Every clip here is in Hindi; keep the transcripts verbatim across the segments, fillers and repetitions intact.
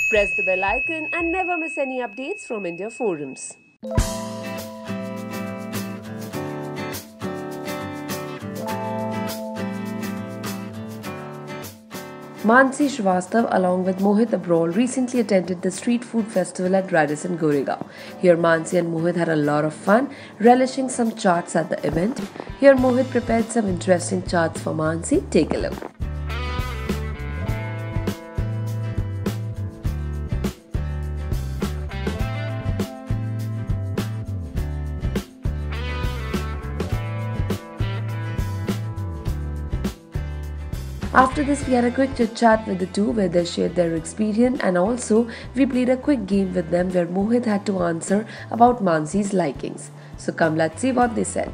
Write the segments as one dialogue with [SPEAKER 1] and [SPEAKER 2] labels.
[SPEAKER 1] Press the bell icon and never miss any updates from India Forums. Mansi Srivastav along with Mohit Abrol recently attended the street food festival at Radisson Goregaon. Here Mansi and Mohit had a lot of fun, relishing some chaats at the event. Here Mohit prepared some interesting chaats for Mansi. Take a look. After this, we had a quick chit chat with the two where they shared their experience, and also we played a quick game with them where Mohit had to answer about Mansi's likings. So come, let's see what they said.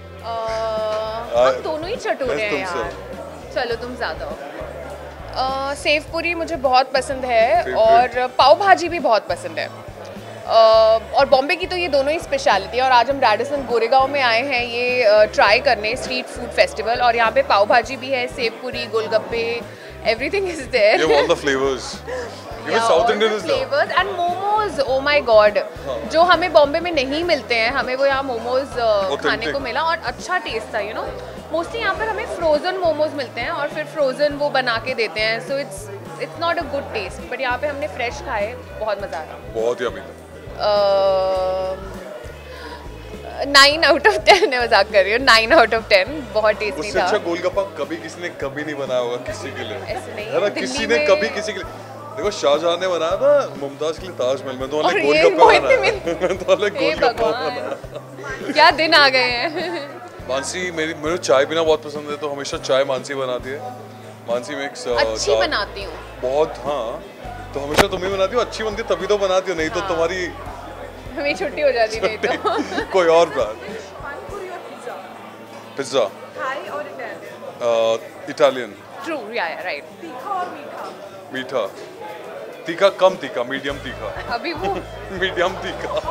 [SPEAKER 2] हम दोनों ही चटोरे हैं यार. चलो तुम ज़्यादा हो. सेव पूरी मुझे बहुत पसंद है और पाव भाजी भी बहुत पसंद है. और बॉम्बे की तो ये दोनों ही स्पेशलिटी है. और आज हम रैडिसन गोरेगांव में आए हैं ये ट्राई करने स्ट्रीट फूड फेस्टिवल. और यहाँ पे पाव भाजी भी है, sev puri, golgappe, everything is there.
[SPEAKER 3] You have all the flavors. Even South Indian is there.
[SPEAKER 2] Flavors and momos. Oh my God. जो हमें बॉम्बे में नहीं मिलते हैं, हमें वो यहाँ मोमोज खाने को मिला और अच्छा टेस्ट था. यू नो मोस्टली यहाँ पर हमें फ्रोजन मोमोज मिलते हैं और फिर फ्रोजन वो बना के देते हैं. So it's it's not a good taste. But यहाँ पे हमने फ्रेश खाए, बहुत मजा आया.
[SPEAKER 3] बहुत यम्मी था.
[SPEAKER 2] नाइन आउट ऑफ टेन है. मजाक कर रही हूँ. Nine out of ten. बहुत टेस्टी था.
[SPEAKER 3] उससे अच्छा गोलगप्पा कभी किसी ने कभी नहीं बनाया होगा किसी के लिए.
[SPEAKER 2] ऐसे नहीं
[SPEAKER 3] है ना, किसी ने कभी किसी के लिए. देखो शाहजहां ने बनाया था मुमताज के लिए ताजमहल में, तो वाले गोलगप्पा बनाया. तो वाले गोलगप्पा बनाया. क्या
[SPEAKER 2] दिन आ गए हैं.
[SPEAKER 3] मानसी मेरी मेरे चाय पीना बहुत पसंद है, तो हमेशा चाय मानसी बनाती है. मानसी मेक्स
[SPEAKER 2] अच्छी बनाती हूँ बहुत.
[SPEAKER 3] हाँ, तो हमेशा तुम ही बनाती हो. अच्छी बनती है तभी तो बनाती हो, नहीं तो तुम्हारी
[SPEAKER 2] हमें छुट्टी हो जाती. नहीं तो
[SPEAKER 3] कोई और प्लान. पिज्जा.
[SPEAKER 2] थाई और इटालियन.
[SPEAKER 3] इटालियन.
[SPEAKER 2] ट्रू. या राइट.
[SPEAKER 4] तीखा और मीठा.
[SPEAKER 3] मीठा. तीखा कम तीखा, मीडियम तीखा.
[SPEAKER 2] अभी वो
[SPEAKER 3] मीडियम तीखा.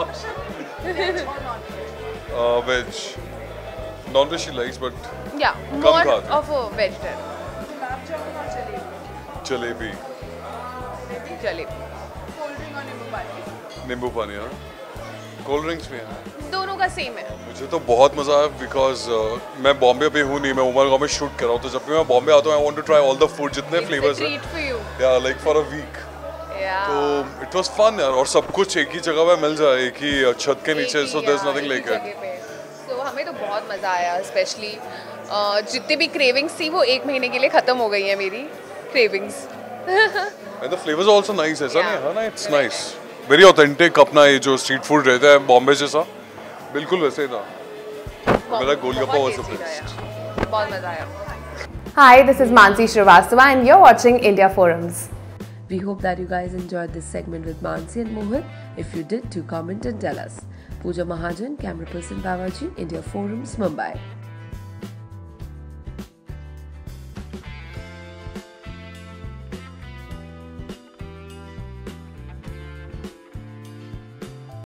[SPEAKER 3] Veg. Non veg she likes but
[SPEAKER 2] yeah more of a vegetarian.
[SPEAKER 4] Gulab jamun और जलेबी.
[SPEAKER 3] जलेबी.
[SPEAKER 2] जलेबी.
[SPEAKER 4] कोल्ड ड्रिंक और नींबू पानी.
[SPEAKER 3] नींबू पानी. हाँ, कोल्ड ड्रिंक्स भी हैं.
[SPEAKER 2] दोनों का सेम है.
[SPEAKER 3] मुझे तो बहुत मज़ा आया बिकॉज uh, मैं बॉम्बे पे हूँ नहीं, मैं उमर गाँव में शूट कर रहा हूँ. तो जब भी मैं बॉम्बे आता हूँ I want to try all the food जितने फ्लेवर्स हैं. Yeah like for a week. तो इट वाज फन यार. और सब कुछ एक ही जगह पे मिल जाए, एक ही छत के नीचे. So there is nothing like it.
[SPEAKER 2] So हमें तो बहुत मज़ा आया. स्पेशली जितनी भी क्रेविंग्स थी वो एक महीने के लिए ख़त्म हो गई हैं मेरी cravings.
[SPEAKER 3] And the flavours also nice. ऐसा नहीं है ना, इट्स नाइस, वेरी ऑथेंटिक. अपना ये जो स्ट्रीट फूड रहता है बॉम्बे जैसा बिल्कुल वैसे ही था. मेरा गोलगप्पा वाज द बेस्ट.
[SPEAKER 2] बहुत मजा आया.
[SPEAKER 5] Hi, this is Mansi Srivastav and you're watching India Forums.
[SPEAKER 1] We hope that you guys enjoyed this segment with Mansi and Mohit. If you did, do comment and tell us. Pooja Mahajan, camera person Babaji, India Forums, Mumbai.